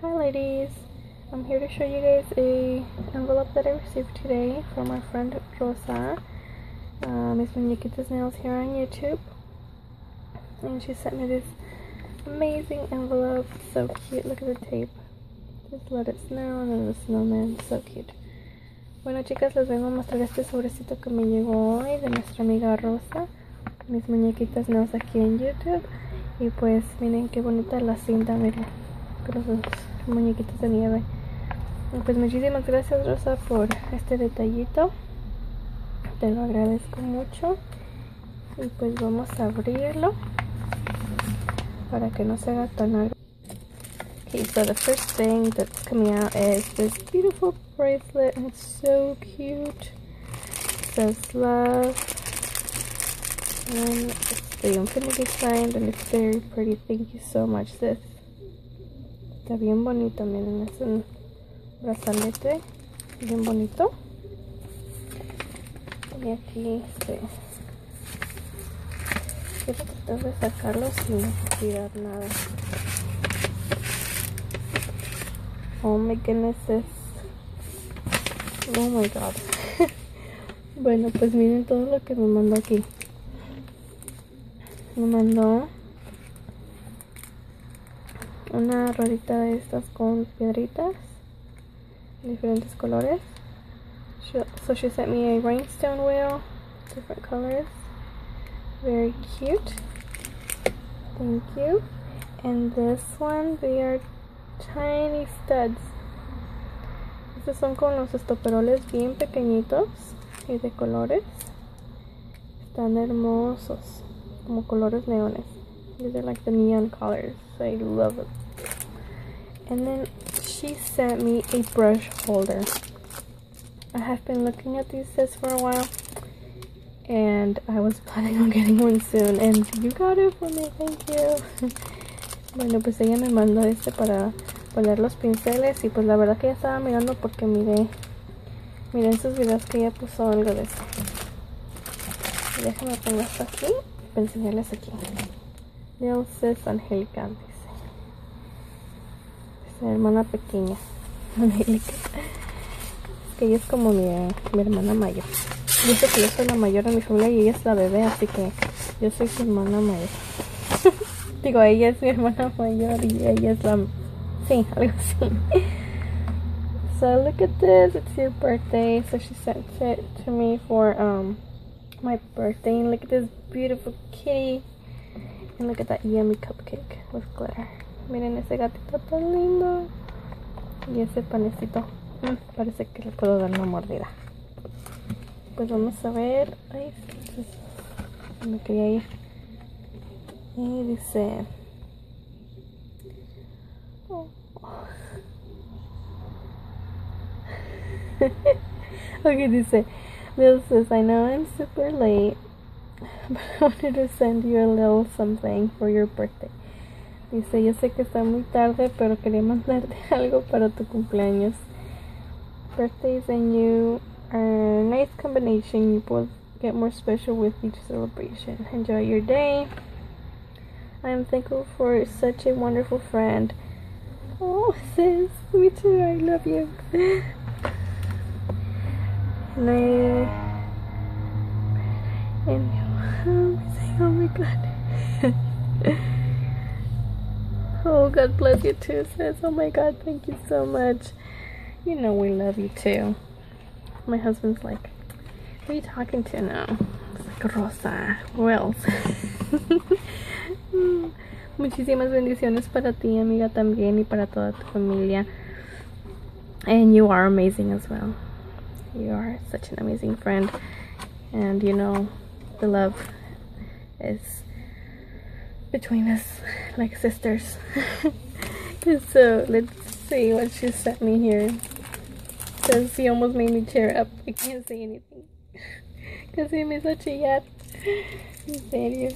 Hi ladies, I'm here to show you guys a envelope that I received today from our friend Rosa, Miss Muñequitas Nails here on YouTube, and she sent me this amazing envelope. So cute, look at the tape. Just let it snow, and then the snowman, so cute. Bueno chicas, les vengo a mostrar este sobrecito que me llegó hoy de nuestra amiga Rosa, Mis Muñequitas Nails aquí en YouTube. Y pues miren qué bonita la cinta, miren, con los muñequitos de nieve. Pues muchísimas gracias Rosa por este detallito, te lo agradezco mucho. Y pues vamos a abrirlo para que no se haga tan largo. Okay, so the first thing that's coming out is this beautiful bracelet, and it's so cute. It says love, and it's the infinity sign, and it's very pretty. Thank you so much, sis. Está bien bonito, miren, es un brazalete bien bonito. Y aquí quiero tratar de sacarlo sin tirar nada. Oh my goodness, oh my god. Bueno, pues miren todo lo que me mandó aquí. Me mandó una ruedita de estas con piedritas, diferentes colores. So she sent me a rhinestone wheel, different colors, very cute. Thank you. And this one, they are tiny studs. Estos son con los estoperoles bien pequeñitos y de colores. Están hermosos, como colores neones. These are like the neon colors. I love it. And then she sent me a brush holder. I have been looking at these sets for a while, and I was planning on getting one soon, and you got it for me, thank you. Bueno, pues ella me mandó este para poner los pinceles, y pues la verdad que ya estaba mirando porque miré en sus videos que ella puso algo de eso. Déjame poner esto aquí para enseñarles aquí. Nail Sis Angélica, dice. Es mi hermana pequeña, Angélica. Es que ella es como mi hermana mayor. Dice que yo soy la mayor de mi familia y ella es la bebé, así que yo soy su hermana mayor. Digo, ella es mi hermana mayor y ella es la... Sí, algo así. So look at this, it's your birthday. So she sent it to me for my birthday. And look at this beautiful kitty. And look at that yummy cupcake with glitter. Miren ese gatito tan lindo. Y ese panecito. Parece que le puedo dar una mordida. Pues vamos a ver. Ay, me quería ir. Y dice... Oh. Okay, dice... Lil says, I know I'm super late, but I wanted to send you a little something for your birthday. Dice, yo sé que está muy tarde, pero quería mandarte algo para tu cumpleaños. Birthdays and you are a nice combination. You both get more special with each celebration. Enjoy your day. I am thankful for such a wonderful friend. Oh, sis, me too. I love you. Oh my god. Oh, God bless you too, sis. Oh my god, thank you so much. You know we love you too. My husband's like, who are you talking to now? It's like, Rosa, who else? Muchísimas bendiciones para ti, amiga, también, y para toda tu familia. And you are amazing as well. You are such an amazing friend. And you know, the love is between us like sisters. So let's see what she sent me here. Says she almost made me cheer up. I can't say anything because he me hizo chillar. En serio.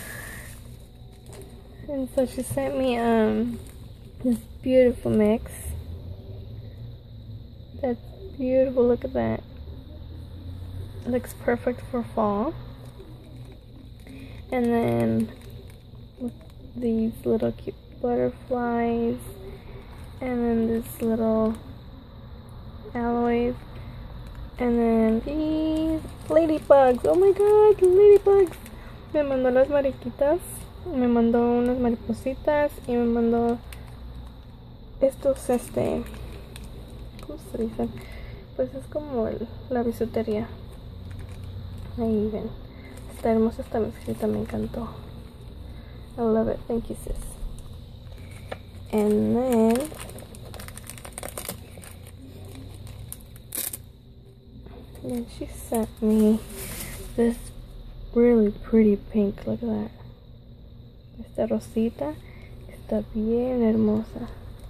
And so she sent me this beautiful mix. That's beautiful. Look at that. It looks perfect for fall. And then with these little cute butterflies and then this little aloes, and then these ladybugs. Oh my god, ladybugs. Me mandó las mariquitas, me mandó unas maripositas y me mandó estos, ¿cómo se dicen? Pues es como la bisutería. Ahí ven. Está hermosa esta mezclita, me encantó. I love it. Thank you, sis. And then she sent me this really pretty pink. Look at that. Esta rosita está bien hermosa.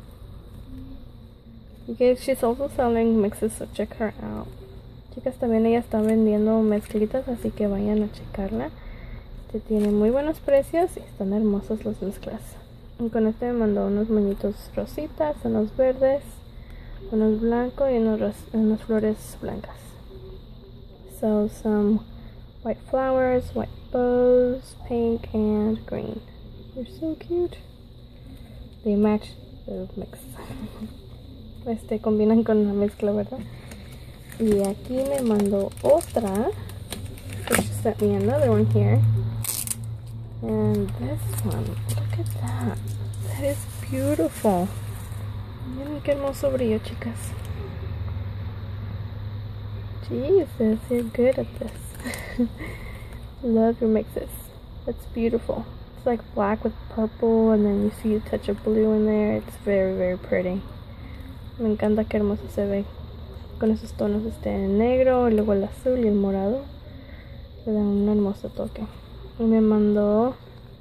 Okay, she's also selling mixes, so check her out. Chicas, también ella está vendiendo mezclitas, así que vayan a checarla. Tiene muy buenos precios y están hermosas las mezclas. Y con este me mandó unos moñitos rositas, unos verdes, unos blancos y unas flores blancas. So some white flowers, white bows, pink and green. They're so cute. They match the mix. Combinan con la mezcla, ¿verdad? Y aquí me mandó otra. So she sent me another one here. And this one, look at that. That is beautiful. Miren qué hermoso brillo, chicas. Jesus, you're good at this. Love your mixes. That's beautiful. It's like black with purple, and then you see a touch of blue in there. It's very, very pretty. Me encanta qué hermoso se ve. Con esos tonos el negro, y luego el azul y el morado. Le dan un hermoso toque. Y me mandó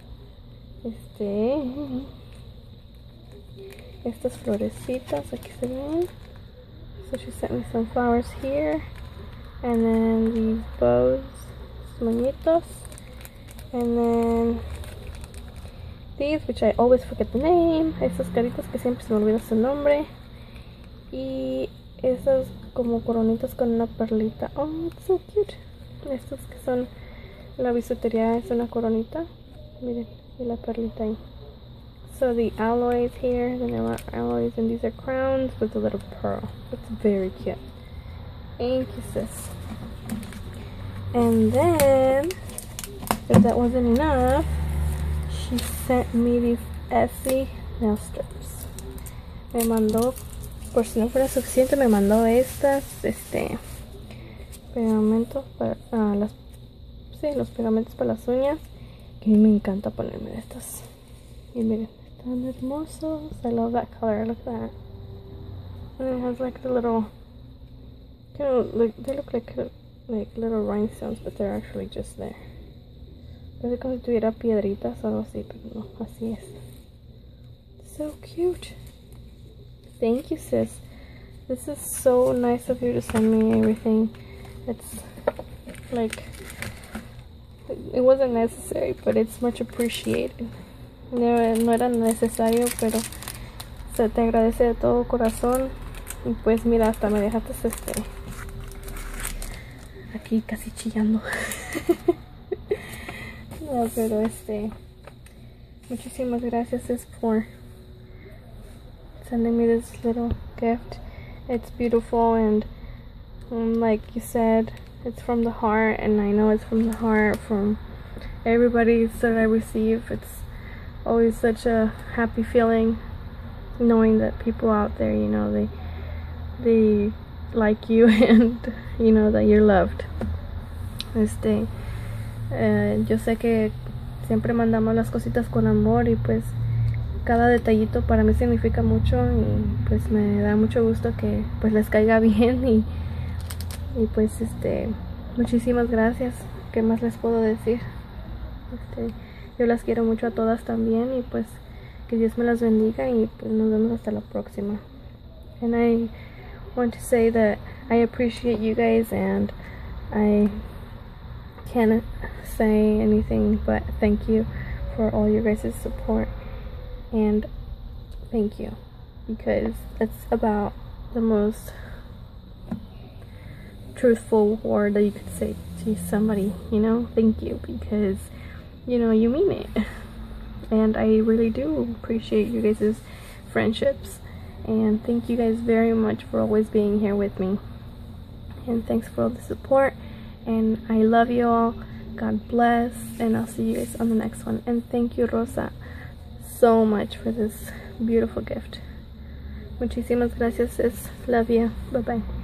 estas florecitas, aquí se ven. So she sent me some flowers here, and then these bows, moñitos, and then these, which I always forget the name, estas caritas que siempre se me olvida su nombre, y esas como coronitas con una perlita. Oh, it's so cute. Estas que son la bisutería, es una coronita, miren, y la perlita ahí. So the aloes here, the vanilla aloes, and these are crowns with a little pearl. It's very cute. Thank you, sis. And then, if that wasn't enough, she sent me these Essie nail strips. Me mandó, por si no fuera suficiente, me mandó estas, pegamentos para los pegamentos para las uñas, que a mí me encanta ponerme de estas. Y miren, están hermosos. I love that color. Look at that. And it has like the little, they look like little rhinestones, but they're actually just there. Parece como si tuviera piedritas o algo así, pero no, así es. So cute. Thank you, sis. This is so nice of you to send me everything. It's like, it wasn't necessary, but it's much appreciated. No era necesario, pero se te agradece de todo corazón. Y pues mira, hasta me dejaste aquí casi chillando. No, pero muchísimas gracias, sis, for sending me this little gift. It's beautiful, and like you said, it's from the heart, and I know it's from the heart from everybody that I receive. It's always such a happy feeling knowing that people out there, you know, they like you, and you know that you're loved. Yo sé que siempre mandamos las cositas con amor, y pues cada detallito para mí significa mucho, y pues me da mucho gusto que pues les caiga bien, y pues muchísimas gracias. ¿Qué más les puedo decir? Yo las quiero mucho a todas también, y pues que Dios me las bendiga, y pues nos vemos hasta la próxima. And I want to say that I appreciate you guys, and I can't say anything but thank you for all your guys' support, and thank you, because it's about the most truthful word that you could say to somebody, you know. Thank you, because you know you mean it, and I really do appreciate you guys' friendships, And thank you guys very much for always being here with me. And thanks for all the support. And I love you all. God bless. And I'll see you guys on the next one. And thank you, Rosa, so much for this beautiful gift. Muchísimas gracias, sis. Love you. Bye bye.